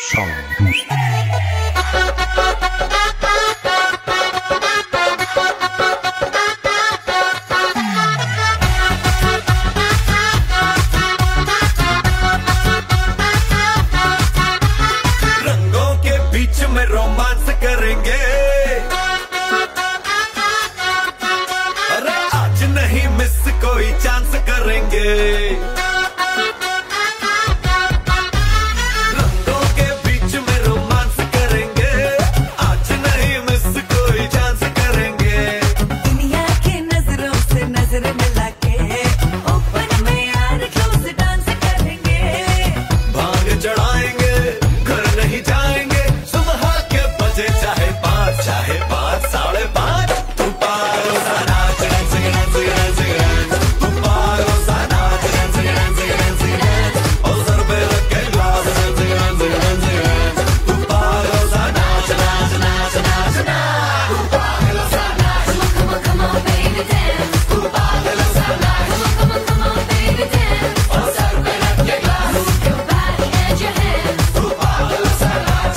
Romance करेंगे, अरे आज नहीं मिस कोई चांस करेंगे। रंगों के बीच में रोमांस करेंगे, आज नहीं मिस कोई चांस करेंगे। दुनिया की नजरों से नजर मिला के ओपन में यार क्लोज डांस करेंगे। भांग चढ़ाएंगे, घर नहीं जाएंगे, चाहे 5 साढ़े 5 तू पारो सा नाच तू पारो सा नाच और सर पे रख के ग्लास तू पारो सा नाच तू पागल सा नाच Come on baby dance, तू पागल सा नाच come on baby dance, और सर पे रख के glass your body and your hands, तू पागल सा नाच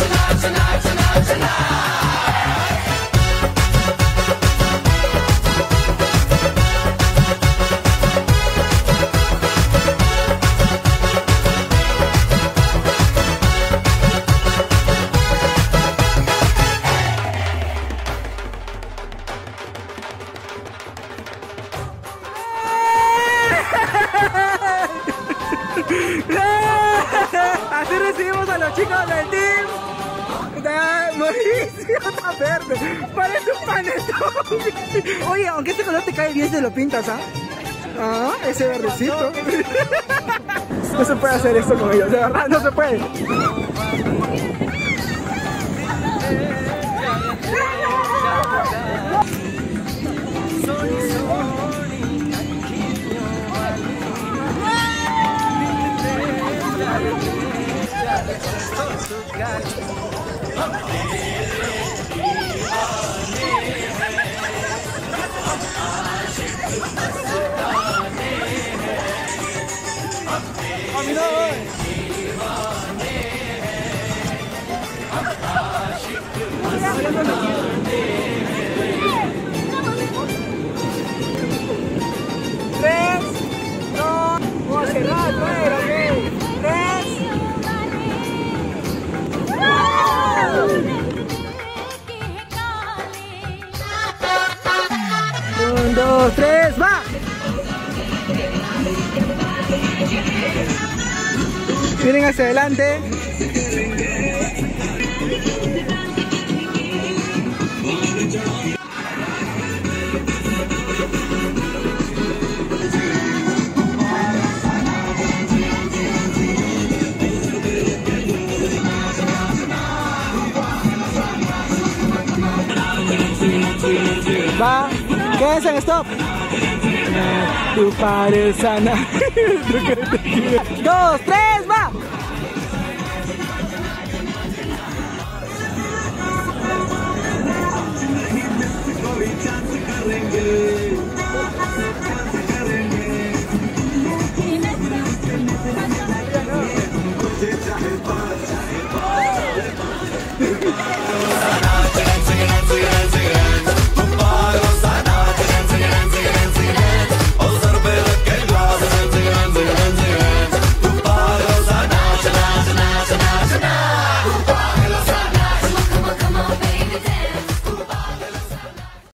Así recibimos a los chicos del team de Mauricio Verde. Parece un panetón. Oye, aunque este color te cae bien, se lo pintas, ¿ah? Ah, ese verdecito. No se puede hacer esto con ellos, de verdad, no se puede. Un, dos, tres, va. Miren hacia adelante. Va, quédense en stop. Tu padre sana. 2, 3, va. कोई chance करेंगे।